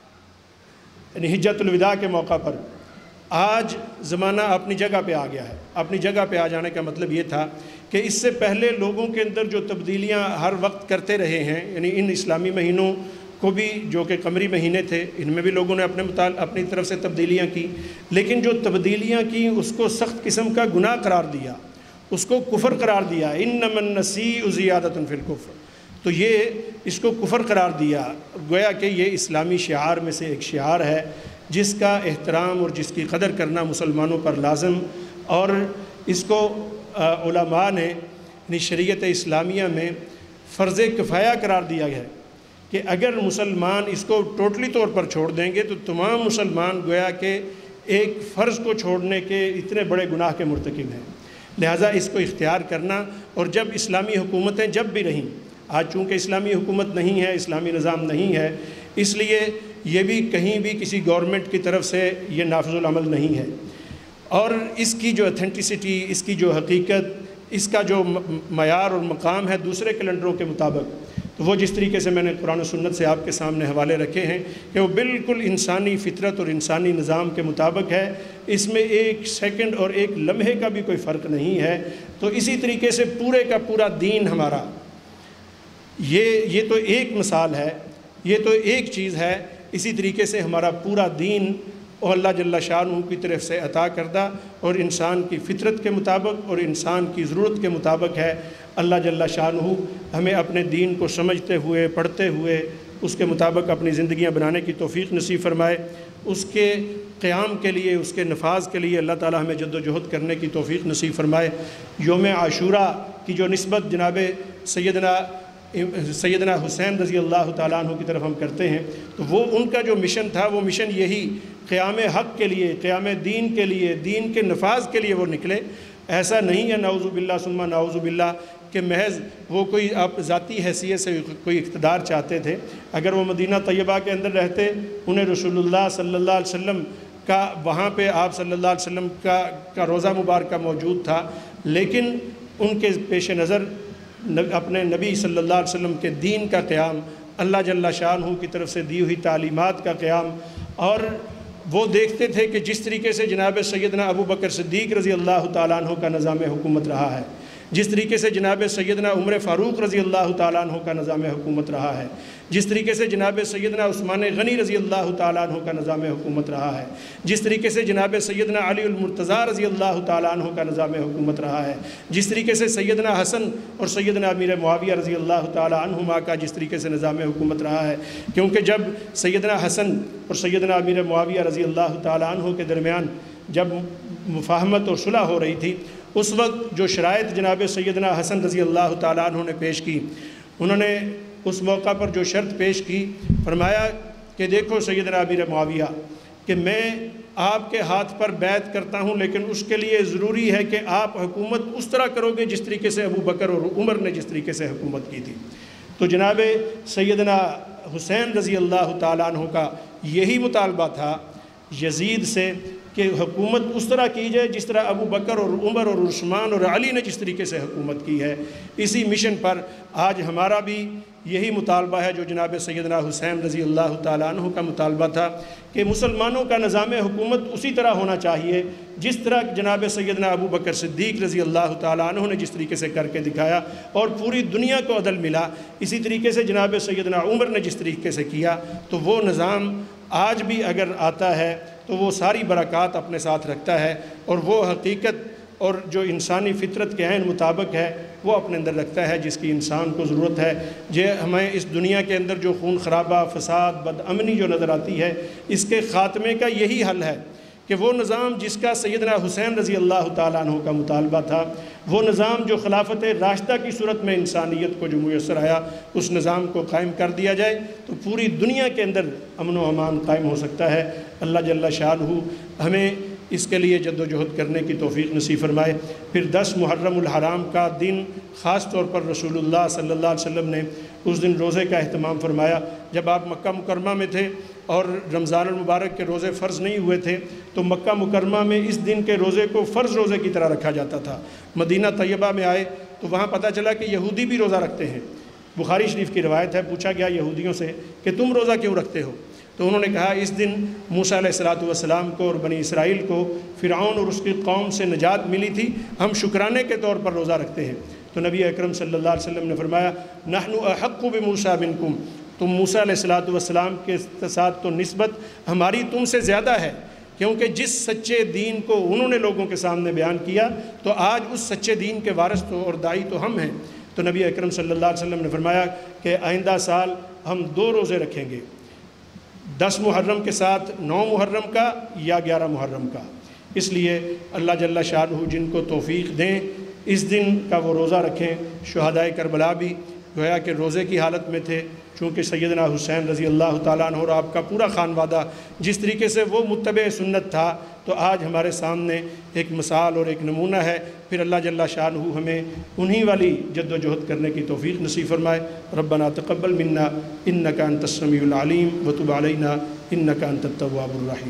یعنی حجۃ الوداع کے موقع پر آج زمانہ اپنی جگہ پہ آ گیا ہے۔ اپنی جگہ پہ آ جانے کا مطلب یہ تھا کہ اس سے پہلے لوگوں کے اندر جو تبدیلیاں ہر وقت کرتے رہے ہیں، یعنی ان اسلامی مہینوں کو بھی جو کہ قمری مہینے تھے، ان میں بھی لوگوں نے اپنے مطابق اپنی طرف سے تبدیلیاں کی، لیکن جو تبدیلیاں کی اس کو سخت قسم کا گناہ قرار دیا، اس کو کفر قرار دیا، انما النسیء زیادۃ فی الکفر، تو یہ اس کو کفر قرار دیا، گویا کہ یہ اسلامی شعار میں سے ایک شعار ہے جس کا احترام اور جس کی قدر کرنا مسلمانوں پر لازم، اور اس کو علماء نے یعنی شریعت اسلامیہ میں فرض کفایہ قرار دیا گیا ہے کہ اگر مسلمان اس کو ٹوٹلی طور پر چھوڑ دیں گے تو تمام مسلمان گویا کہ ایک فرض کو چھوڑنے کے اتنے بڑے گناہ کے مرتکب ہیں، لہٰذا اس کو اختیار کرنا۔ اور جب اسلامی حکومتیں جب بھی رہیں، آج چونکہ اسلامی حکومت نہیں ہے، اسلامی نظام نہیں ہے، اس لیے یہ بھی کہیں بھی کسی گورنمنٹ کی طرف سے یہ نافذ العمل نہیں ہے، اور اس کی جو اتھینٹسٹی، اس کی جو حقیقت، اس کا جو معیار اور مقام ہے دوسرے کیلنڈروں کے مطابق، تو وہ جس طریقے سے میں نے قرآن و سنت سے آپ کے سامنے حوالے رکھے ہیں کہ وہ بالکل انسانی فطرت اور انسانی نظام کے مطابق ہے، اس میں ایک سیکنڈ اور ایک لمحے کا بھی کوئی فرق نہیں ہے۔ تو اسی طریقے سے پورے کا پورا دین ہمارا، یہ یہ تو ایک مثال ہے، یہ تو ایک چیز ہے، اسی طریقے سے ہمارا پورا دین اور اللہ جل شانہ کی طرف سے عطا کردہ اور انسان کی فطرت کے مطابق اور انسان کی ضرورت کے مطابق ہے۔ اللہ جل شانہ ہمیں اپنے دین کو سمجھتے ہوئے، پڑھتے ہوئے، اس کے مطابق اپنی زندگیاں بنانے کی توفیق نصیب فرمائے، اس کے قیام کے لیے، اس کے نفاذ کے لیے اللہ تعالی ہمیں جد و جہد کرنے کی توفیق نصیب فرمائے۔ یوم عاشوراء کی جو نسبت جناب سیدنا سیدنا حسین رضی اللہ تعالیٰ عنہ کی طرف ہم کرتے ہیں، تو وہ ان کا جو مشن تھا وہ مشن یہی قیام حق کے لیے، قیام دین کے لیے، دین کے نفاذ کے لیے وہ نکلے۔ ایسا نہیں ہے نعوذ باللہ ثم نعوذ باللہ کہ محض وہ کوئی آپ ذاتی حیثیت سے کوئی اقتدار چاہتے تھے۔ اگر وہ مدینہ طیبہ کے اندر رہتے، انہیں رسول اللہ صلی اللہ علیہ وسلم کا وہاں پہ آپ صلی اللہ علیہ وسلم کا کا روضہ مبارکہ موجود تھا، لیکن ان کے پیش نظر اپنے نبی صلی اللہ علیہ وسلم کے دین کا قیام، اللہ جل شانہ کی طرف سے دی ہوئی تعلیمات کا قیام، اور وہ دیکھتے تھے کہ جس طریقے سے جناب سیدنا ابو بکر صدیق رضی اللہ تعالیٰ عنہ کا نظام حکومت رہا ہے، جس طریقے سے جناب سیدنا عمر فاروق رضی اللہ تعالیٰ عنہ کا نظام حکومت رہا ہے، جس طریقے سے جناب سیدنا عثمان غنی رضی اللہ تعالیٰ عنہ کا نظام حکومت رہا ہے، جس طریقے سے جناب سیدنا علی المرتضیٰ رضی اللہ تعالیٰ عنہ کا نظام حکومت رہا ہے، جس طریقے سے سیدنا حسن اور سیدنا امیر معاویہ رضی اللہ تعالیٰ عنہما کا جس طریقے سے نظام حکومت رہا ہے۔ کیونکہ جب سیدنا حسن اور سیدنا امیر معاویہ رضی اللہ تعالیٰ عنہ کے درمیان جب مفاہمت اور صلح ہو رہی تھی، اس وقت جو شرائط جناب سیدنا حسن رضی اللہ تعالیٰ عنہ نے پیش کی، انہوں نے اس موقع پر جو شرط پیش کی، فرمایا کہ دیکھو سیدنا امیر معاویہ کہ میں آپ کے ہاتھ پر بیعت کرتا ہوں، لیکن اس کے لیے ضروری ہے کہ آپ حکومت اس طرح کرو گے جس طریقے سے ابو بکر اور عمر نے جس طریقے سے حکومت کی تھی۔ تو جناب سیدنا حسین رضی اللہ تعالیٰ عنہ کا یہی مطالبہ تھا یزید سے کہ حکومت اس طرح کی جائے جس طرح ابو بکر اور عمر اور عثمان اور علی نے جس طریقے سے حکومت کی ہے۔ اسی مشن پر آج ہمارا بھی یہی مطالبہ ہے جو جناب سیدنا حسین رضی اللہ تعالیٰ عنہ کا مطالبہ تھا کہ مسلمانوں کا نظام حکومت اسی طرح ہونا چاہیے جس طرح جناب سیدنا ابو بکر صدیق رضی اللہ تعالیٰ عنہ نے جس طریقے سے کر کے دکھایا اور پوری دنیا کو عدل ملا، اسی طریقے سے جناب سیدنا عمر نے جس طریقے سے کیا، تو وہ نظام آج بھی اگر آتا ہے تو وہ ساری برکات اپنے ساتھ رکھتا ہے اور وہ حقیقت اور جو انسانی فطرت کے عین مطابق ہے وہ اپنے اندر رکھتا ہے جس کی انسان کو ضرورت ہے۔ یہ ہمیں اس دنیا کے اندر جو خون خرابہ، فساد، بد امنی جو نظر آتی ہے، اس کے خاتمے کا یہی حل ہے کہ وہ نظام جس کا سیدنا حسین رضی اللہ تعالیٰ عنہ کا مطالبہ تھا، وہ نظام جو خلافت راشدہ کی صورت میں انسانیت کو جو میسر آیا، اس نظام کو قائم کر دیا جائے تو پوری دنیا کے اندر امن و امان قائم ہو سکتا ہے۔ اللہ جل شانہ ہمیں اس کے لیے جد و جہد کرنے کی توفیق نصیب فرمائے۔ پھر دس محرم الحرام کا دن خاص طور پر رسول اللہ صلی اللہ علیہ وسلم نے اس دن روزے کا اہتمام فرمایا۔ جب آپ مکہ مکرمہ میں تھے اور رمضان المبارک کے روزے فرض نہیں ہوئے تھے تو مکہ مکرمہ میں اس دن کے روزے کو فرض روزے کی طرح رکھا جاتا تھا۔ مدینہ طیبہ میں آئے تو وہاں پتہ چلا کہ یہودی بھی روزہ رکھتے ہیں۔ بخاری شریف کی روایت ہے، پوچھا گیا یہودیوں سے کہ تم روزہ کیوں رکھتے ہو؟ تو انہوں نے کہا اس دن موسیٰ علیہ الصلوۃ والسلام کو اور بنی اسرائیل کو فرعون اور اس کی قوم سے نجات ملی تھی، ہم شکرانے کے طور پر روزہ رکھتے ہیں۔ تو نبی اکرم صلی اللہ علیہ وسلم نے فرمایا نحن احق بموسیٰ منکم، تم موسیٰ علیہ الصلوۃ والسلام کے ساتھ تو نسبت ہماری تم سے زیادہ ہے، کیونکہ جس سچے دین کو انہوں نے لوگوں کے سامنے بیان کیا تو آج اس سچے دین کے وارث تو اور داعی تو ہم ہیں۔ تو نبی اکرم صلی اللہ علیہ وسلم نے فرمایا کہ آئندہ سال ہم دو روزے رکھیں گے، دس محرم کے ساتھ نو محرم کا یا گیارہ محرم کا۔ اس لیے اللہ جل شانہ جن کو توفیق دیں اس دن کا وہ روزہ رکھیں۔ شہدائے کربلا بھی گویا کہ روزے کی حالت میں تھے، چونکہ سیدنا حسین رضی اللہ تعالیٰ عنہ اور آپ کا پورا خانوادہ جس طریقے سے وہ متبع سنت تھا تو آج ہمارے سامنے ایک مثال اور ایک نمونہ ہے۔ پھر اللہ جل شانہ ہمیں انہی والی جد و جہد کرنے کی توفیق نصیب فرمائے۔ ربنا تقبل منا انک انت السمیع العلیم وتب علینا انک انت التواب الرحیم۔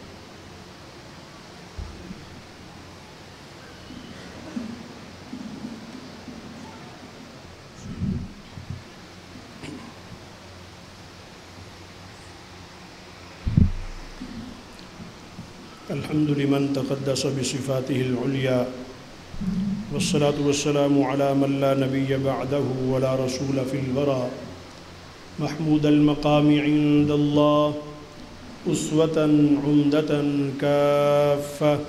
الحمد لمن تقدس بصفاته العليا والصلاة والسلام على من لا نبي بعده ولا رسول في الورى محمود المقام عند الله أسوة عمدة كافة.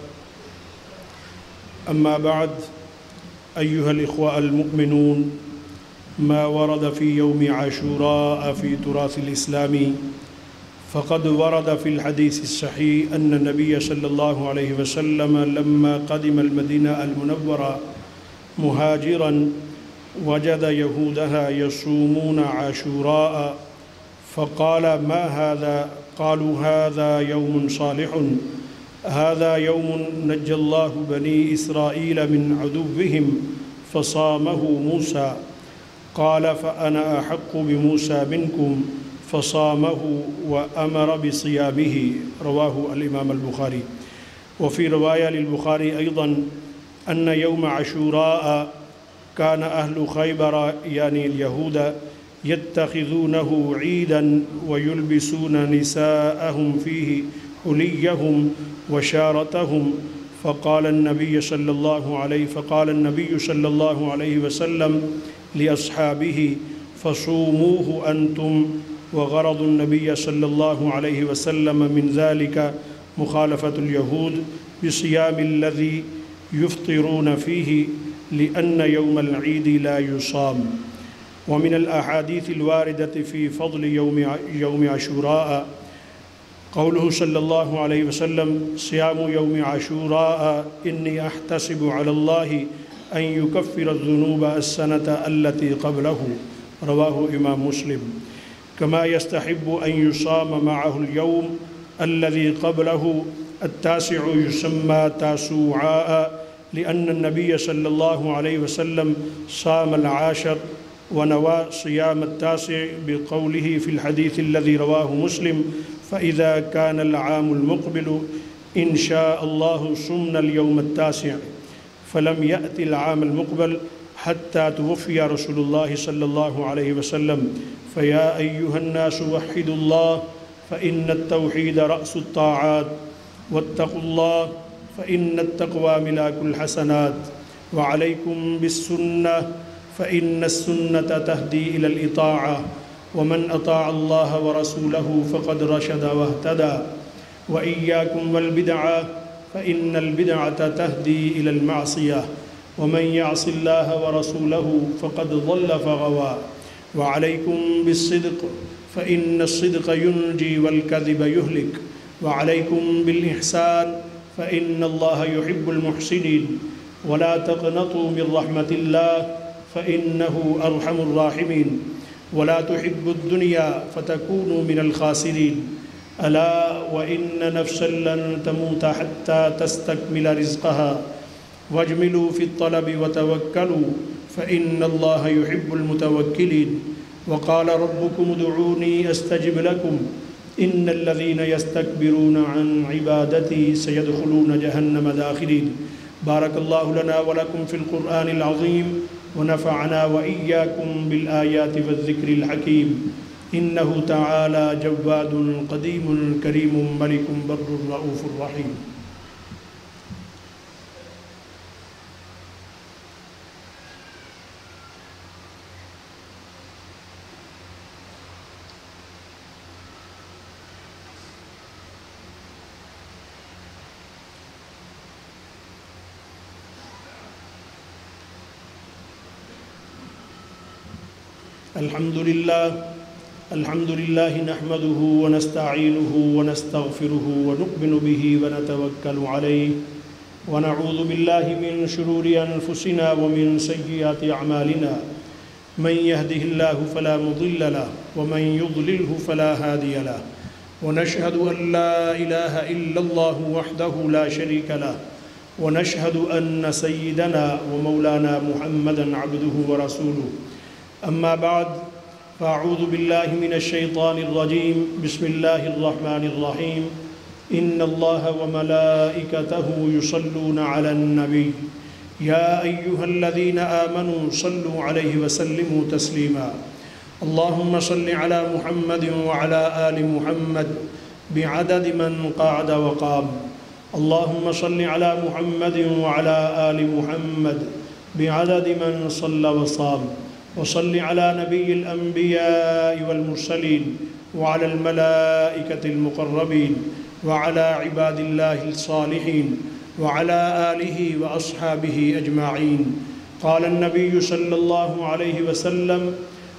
أما بعد، أيها الإخوة المؤمنون، ما ورد في يوم عاشوراء في تراث الإسلام فقد ورد في الحديث الصحيح أن النبي صلى الله عليه وسلم لما قدم المدينة المنورة مهاجرا وجد يهودها يصومون عاشوراء فقال ما هذا؟ قالوا هذا يوم صالح، هذا يوم نجى الله بني إسرائيل من عدوهم فصامه موسى. قال فأنا أحق بموسى منكم فصامه وأمر بصيامه. رواه الإمام البخاري. وفي رواية للبخاري أيضا أن يوم عاشوراء كان أهل خيبر يعني اليهود يتخذونه عيدا ويلبسون نساءهم فيه حليهم وشارتهم. فقال النبي صلى الله عليه فقال النبي صلى الله عليه وسلم لأصحابه فصوموه أنتم. وغرض النبي صلى الله عليه وسلم من ذلك مخالفة اليهود بصيام الذي يفطرون فيه لأن يوم العيد لا يصام. ومن الأحاديث الواردة في فضل يوم يوم عاشوراء قوله صلى الله عليه وسلم صيام يوم عاشوراء إني أحتسب على الله أن يكفر الذنوب السنة التي قبله. رواه إمام مسلم. كما يستحب أن يصام معه اليوم الذي قبله التاسع يسمى تاسوعاء لأن النبي صلى الله عليه وسلم صام العاشر ونوى صيام التاسع بقوله في الحديث الذي رواه مسلم فإذا كان العام المقبل إن شاء الله صمنا اليوم التاسع فلم يأتي العام المقبل حتى توفي رسول الله صلى الله عليه وسلم. فيا أيها الناس وحدوا الله فإن التوحيد رأس الطاعات، واتقوا الله فإن التقوى ملاك الحسنات، وعليكم بالسنة فإن السنة تهدي إلى الإطاعة، ومن أطاع الله ورسوله فقد رشد واهتدى، وإياكم والبدعة فإن البدعة تهدي إلى المعصية، ومن يعص الله ورسوله فقد ضل فغوى، وعليكم بالصدق فإن الصدق ينجي والكذب يهلك، وعليكم بالإحسان فإن الله يحب المحسنين، ولا تقنطوا من رحمة الله فإنه أرحم الراحمين، ولا تحبوا الدنيا فتكونوا من الخاسرين. ألا وإن نفسا لن تموت حتى تستكمل رزقها، واجملوا في الطلب وتوكلوا فإن الله يحب المتوكلين. وقال ربكم ادعوني أستجب لكم إن الذين يستكبرون عن عبادتي سيدخلون جهنم داخلين. بارك الله لنا ولكم في القرآن العظيم، ونفعنا وإياكم بالآيات والذكر الحكيم. إنه تعالى جواد قديم كريم ملك بر رؤوف رحيم. الحمد لله الحمد لله نحمده ونستعينه ونستغفره ونؤمن به ونتوكل عليه، ونعوذ بالله من شرور أنفسنا ومن سيئات أعمالنا. من يهده الله فلا مضل له ومن يضلله فلا هادي له، ونشهد أن لا إله إلا الله وحده لا شريك له، ونشهد أن سيدنا ومولانا محمدا عبده ورسوله. أما بعد، فأعوذ بالله من الشيطان الرجيم. بسم الله الرحمن الرحيم. إن الله وملائكته يصلون على النبي يا أيها الذين آمنوا صلوا عليه وسلموا تسليما. اللهم صل على محمد وعلى آل محمد بعدد من قعد وقام. اللهم صل على محمد وعلى آل محمد بعدد من صلى وصام. وصل على نبي الأنبياء والمرسلين وعلى الملائكة المقربين وعلى عباد الله الصالحين وعلى آله وأصحابه أجمعين. قال النبي صلى الله عليه وسلم: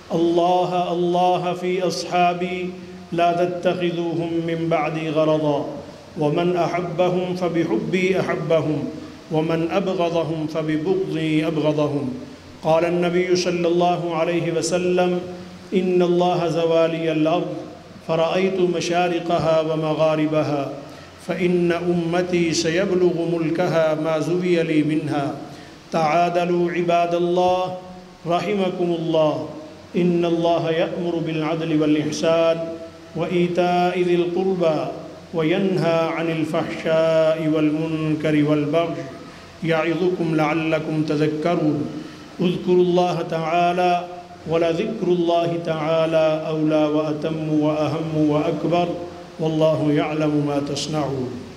الله الله في أصحابي لا تتخذوهم من بعدي غرضا، ومن أحبهم فبحبي أحبهم، ومن أبغضهم فببغضي أبغضهم. قال النبي صلى الله عليه وسلم: إن الله زوالي الأرض فرأيت مشارقها ومغاربها، فإن أمتي سيبلغ ملكها ما زوي لي منها. تعادلوا عباد الله رحمكم الله. إن الله يأمر بالعدل والإحسان وإيتاء ذي القربى وينهى عن الفحشاء والمنكر والبغي يعظكم لعلكم تذكرون. اذكروا الله تعالى ولذكر الله تعالى أولى وأتم وأهم وأكبر، والله يعلم ما تصنعون.